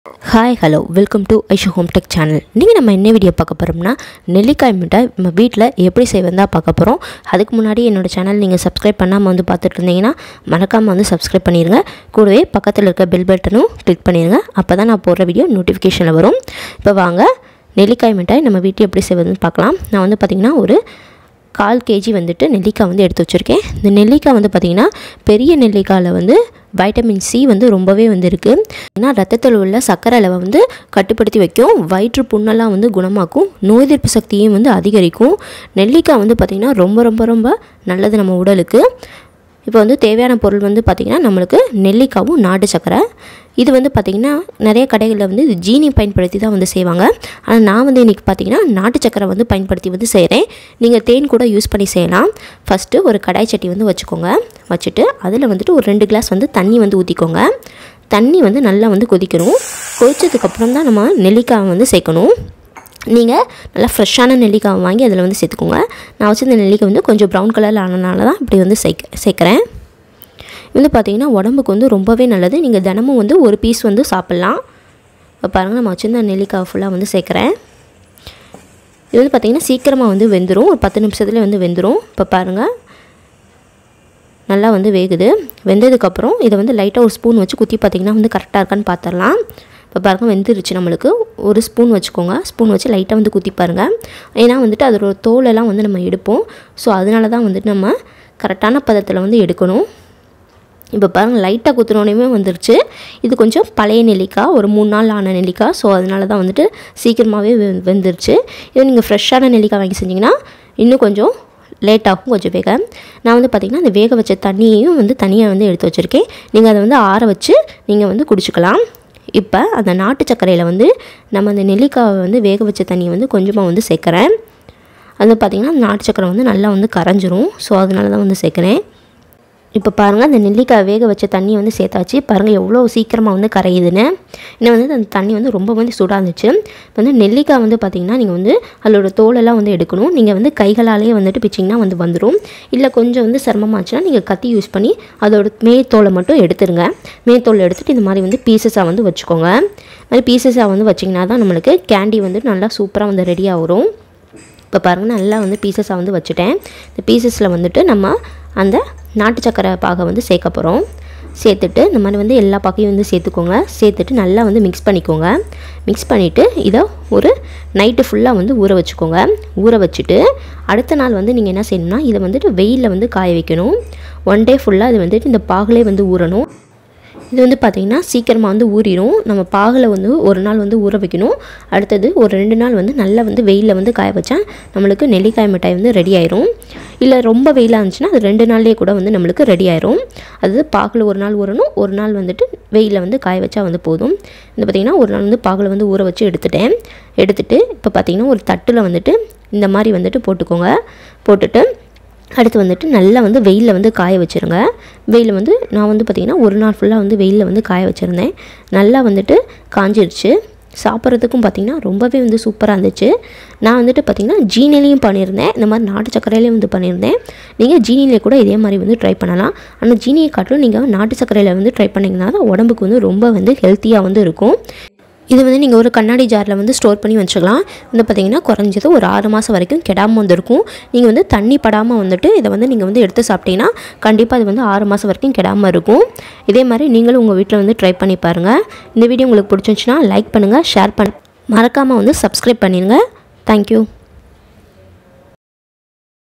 Hi, hello, welcome to Aisha Home Tech channel. நீங்கள் நம்ம என்ன வீடியோ பார்க்க போகிறோம்னா நெல்லிக்காய் மிட்டாய் நம்ம வீட்டில் எப்படி செய்வதா பார்க்க போகிறோம். அதுக்கு முன்னாடி என்னோட சேனல் நீங்கள் சப்ஸ்கிரைப் பண்ணாமல் வந்து பார்த்துட்டு இருந்தீங்கன்னா மறக்காமல் வந்து சப்ஸ்கிரைப் பண்ணிடுங்க. கூடவே பக்கத்தில் இருக்க பெல் பட்டனும் கிளிக் பண்ணிடுங்க. அப்போ தான் நான் போடுற வீடியோ நோட்டிஃபிகேஷனில் வரும். இப்போ வாங்க நெல்லிக்காய் மிட்டாய் நம்ம வீட்டில் எப்படி செய்வதுன்னு பார்க்கலாம். நான் வந்து பார்த்திங்கன்னா ஒரு 1/4 kg வந்துட்டு நெல்லிக்காய் வந்து எடுத்து வச்சுருக்கேன். இந்த நெல்லிக்காய் வந்து பார்த்திங்கன்னா பெரிய நெல்லிக்காயில் வந்து வைட்டமின் சி வந்து ரொம்பவே வந்து இருக்குது. ஏன்னா ரத்தத்தில் உள்ள சர்க்கரை அளவை வந்து கட்டுப்படுத்தி வைக்கும், வயிற்று புண்ணெல்லாம் வந்து குணமாக்கும், நோய் எதிர்ப்பு சக்தியும் வந்து அதிகரிக்கும். நெல்லிக்காய் வந்து பார்த்திங்கன்னா ரொம்ப ரொம்ப ரொம்ப நல்லது நம்ம உடலுக்கு. இப்போ வந்து தேவையான பொருள் வந்து பார்த்திங்கன்னா நம்மளுக்கு நெல்லிக்காவும் நாட்டு சர்க்கரை. இது வந்து பார்த்திங்கன்னா நிறைய கடைகளில் வந்து இது ஜீனி பயன்படுத்தி தான் வந்து செய்வாங்க. ஆனால் நான் வந்து இன்றைக்கி பார்த்திங்கன்னா நாட்டு சர்க்கரை வந்து பயன்படுத்தி வந்து செய்கிறேன். நீங்கள் தேன் கூட யூஸ் பண்ணி செய்யலாம். ஃபஸ்ட்டு ஒரு கடாய் சட்டி வந்து வச்சுக்கோங்க. வச்சுட்டு அதில் வந்துட்டு ஒரு 2 கிளாஸ் வந்து தண்ணி வந்து ஊற்றிக்கோங்க. தண்ணி வந்து நல்லா வந்து கொதிக்கணும். கொதிச்சதுக்கப்புறம் தான் நம்ம நெல்லிக்காய் வந்து சேர்க்கணும். நீங்கள் நல்லா ஃப்ரெஷ்ஷான நெல்லிக்காய் வாங்கி அதில் வந்து சேர்த்துக்கோங்க. நான் வச்சுருந்த நெல்லிக்காய் வந்து கொஞ்சம் ப்ரௌன் கலரில் ஆனதுனால தான் இப்படி வந்து சேர்க்குறேன். இது வந்து பார்த்திங்கன்னா உடம்புக்கு வந்து ரொம்பவே நல்லது. நீங்கள் தினமும் வந்து ஒரு பீஸ் வந்து சாப்பிட்லாம். இப்போ பாருங்கள், நம்ம வச்சுருந்த நெல்லிக்காய் ஃபுல்லாக வந்து சேர்க்குறேன். இது வந்து பார்த்திங்கன்னா சீக்கிரமாக வந்து வெந்துடும். ஒரு 10 நிமிஷத்துல வந்து வெந்துடும். இப்போ பாருங்கள், நல்லா வந்து வேகுது. வெந்ததுக்கப்புறம் இதை வந்து லைட்டாக ஒரு ஸ்பூன் வச்சு குத்தி பார்த்திங்கன்னா வந்து கரெக்டாக இருக்கான்னு பார்த்துடலாம். இப்போ பாருங்கள், வெந்துருச்சு. நம்மளுக்கு ஒரு ஸ்பூன் வச்சுக்கோங்க. ஸ்பூன் வச்சு லைட்டாக வந்து குத்தி பாருங்கள். ஏன்னா வந்துட்டு அதோட தோலெல்லாம் வந்து நம்ம எடுப்போம். ஸோ அதனால தான் வந்துட்டு நம்ம கரெக்டான பதத்தில் வந்து எடுக்கணும். இப்போ பாருங்கள், லைட்டாக குத்துனோடனே வந்துருச்சு. இது கொஞ்சம் பழைய நெல்லிக்காய், ஒரு 3 நாள் ஆன நெல்லிக்காய். ஸோ அதனால தான் வந்துட்டு சீக்கிரமாகவே வெந்துருச்சு. இது நீங்கள் ஃப்ரெஷ்ஷான நெல்லிக்காய் வாங்கி செஞ்சிங்கன்னா இன்னும் கொஞ்சம் லேட் ஆகும், கொஞ்சம் வேக. நான் வந்து பார்த்திங்கன்னா அந்த வேக வச்ச தண்ணியையும் வந்து தனியாக வந்து எடுத்து வச்சுருக்கேன். நீங்கள் அதை வந்து ஆற வச்சு நீங்கள் வந்து குடிச்சிக்கலாம். இப்போ அந்த நாட்டு சர்க்கரையில் வந்து நம்ம அந்த நெல்லிக்காவை வந்து வேக வச்ச தண்ணியை வந்து கொஞ்சமாக வந்து சேர்க்குறேன். அது பார்த்திங்கன்னா அந்த நாட்டு சர்க்கரை வந்து நல்லா வந்து கரைஞ்சிரும். ஸோ அதனால தான் வந்து சேர்க்குறேன். இப்போ பாருங்கள், அந்த நெல்லிக்காய் வேக வச்ச தண்ணியை வந்து சேர்த்தாச்சு. பாருங்கள் எவ்வளோ சீக்கிரமாக வந்து கரையுதுன்னு. இன்னும் வந்து அந்த தண்ணி வந்து ரொம்ப வந்து சூடாக இருந்துச்சு. இப்போ வந்து நெல்லிக்காய் வந்து பார்த்திங்கன்னா நீங்கள் வந்து அதோட தோலெல்லாம் வந்து எடுக்கணும். நீங்கள் வந்து கைகளாலேயே வந்துட்டு பிச்சிங்கன்னா வந்து வந்துடும். இல்லை கொஞ்சம் வந்து சிரமமாச்சுன்னா நீங்கள் கத்தி யூஸ் பண்ணி அதோட மேத்தோலை மட்டும் எடுத்துருங்க. மேத்தோலை எடுத்துகிட்டு இந்த மாதிரி வந்து பீசஸாக வந்து வச்சுக்கோங்க. மாதிரி பீசஸாக வந்து வச்சிங்கன்னா தான் நம்மளுக்கு கேண்டி வந்து நல்லா சூப்பராக வந்து ரெடியாக வரும். இப்போ பாருங்கள், நல்லா வந்து பீசஸாக வந்து வச்சுட்டேன். இந்த பீசஸில் வந்துட்டு நம்ம அந்த நாட்டு சர்க்கரை பாகை வந்து சேர்க்க போகிறோம். சேர்த்துட்டு இந்த மாதிரி வந்து எல்லா பாக்கையும் வந்து சேர்த்துக்கோங்க. சேர்த்துட்டு நல்லா வந்து மிக்ஸ் பண்ணிக்கோங்க. மிக்ஸ் பண்ணிவிட்டு இதை ஒரு நைட்டு ஃபுல்லாக வந்து ஊற வச்சுக்கோங்க. ஊற வச்சுட்டு அடுத்த நாள் வந்து நீங்கள் என்ன செய்யணும்னா இதை வந்துட்டு வெயிலில் வந்து காய வைக்கணும். 1 டே ஃபுல்லாக இது வந்துட்டு இந்த பாகிலே வந்து ஊறணும். இது வந்து பார்த்திங்கன்னா சீக்கிரமாக வந்து ஊறிடும். நம்ம பாகில் வந்து ஒரு நாள் வந்து ஊற வைக்கணும். அடுத்தது ஒரு 2 நாள் வந்து நல்லா வந்து வெயிலில் வந்து காய வச்சா நம்மளுக்கு நெல்லிக்காய் மிட்டாய் வந்து ரெடி ஆயிரும். இல்லை ரொம்ப வெயிலாக இருந்துச்சுன்னா அது 2 நாள்லேயே கூட வந்து நம்மளுக்கு ரெடி ஆயிரும். அது பாகில் ஒரு நாள் ஊறணும், ஒரு நாள் வந்துட்டு வெயிலில் வந்து காய வச்சா வந்து போதும். இந்த பார்த்திங்கன்னா ஒரு நாள் வந்து பாகில் வந்து ஊற வச்சு எடுத்துட்டு இப்போ பார்த்திங்கன்னா ஒரு தட்டில் வந்துட்டு இந்த மாதிரி வந்துட்டு போட்டுக்கோங்க. போட்டுட்டு அடுத்து வந்துட்டு நல்லா வந்து வெயிலில் வந்து காய வச்சுருங்க. வெயிலில் வந்து நான் வந்து பார்த்திங்கன்னா ஒரு நாள் ஃபுல்லாக வந்து வெயிலில் வந்து காய வச்சுருந்தேன். நல்லா வந்துட்டு காஞ்சிருச்சு. சாப்பிட்றதுக்கும் பார்த்திங்கன்னா ரொம்பவே வந்து சூப்பராக இருந்துச்சு. நான் வந்துட்டு பார்த்திங்கன்னா ஜீனிலையும் பண்ணியிருந்தேன், இந்த மாதிரி நாட்டு சர்க்கரையிலையும் வந்து பண்ணியிருந்தேன். நீங்கள் ஜீனிலே கூட இதே மாதிரி வந்து ட்ரை பண்ணலாம். ஆனால் ஜீனியை காட்டிலும் நீங்கள் நாட்டு சர்க்கரையில் வந்து ட்ரை பண்ணிங்கன்னா தான் உடம்புக்கு வந்து ரொம்ப வந்து ஹெல்த்தியாக வந்து இருக்கும். இது வந்து நீங்கள் ஒரு கண்ணாடி ஜாரில் வந்து ஸ்டோர் பண்ணி வச்சுக்கலாம். வந்து பார்த்திங்கன்னா குறைஞ்சது ஒரு 6 மாதம் வரைக்கும் கெடாமல் வந்துருக்கும். நீங்கள் வந்து தண்ணி படாமல் வந்துட்டு இதை வந்து நீங்கள் வந்து எடுத்து சாப்பிட்டீங்கன்னா கண்டிப்பாக இது வந்து 6 மாதம் வரைக்கும் கெடாமல் இருக்கும். இதே மாதிரி நீங்களும் உங்கள் வீட்டில் வந்து ட்ரை பண்ணி பாருங்கள். இந்த வீடியோ உங்களுக்கு பிடிச்சிருந்துச்சுன்னா லைக் பண்ணுங்கள், ஷேர் மறக்காமல் வந்து சப்ஸ்கிரைப் பண்ணிடுங்க. தேங்க்யூ.